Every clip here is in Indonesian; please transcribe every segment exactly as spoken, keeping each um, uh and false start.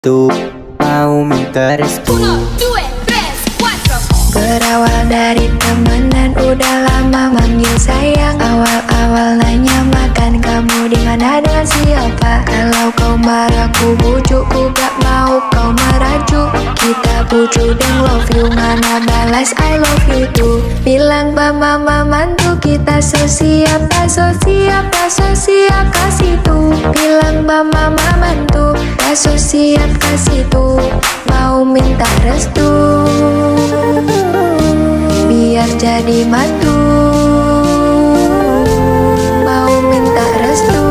Tu mau minta restu. Berawal dari temenan, udah lama manggil sayang. Awal-awal nanya makan kamu di mana dengan siapa. Kalau kau marah ku bujuk, ku gak mau kau merajuk. Kita bujuk dan love you, mana balas I love you too. Bilang ba mama mantu kita so siap, so siap, so siap kasih tuh. Bilang ba mama mantu so siap kasih tuh. Mau minta restu biar jadi mantu. Mau minta restu,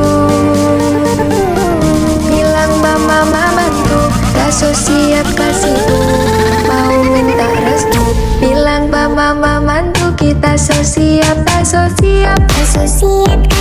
bilang ba mama mantu so siap kasih tuh. Mau minta restu, bilang ba mama mantu kita so siap, so siap, so siap.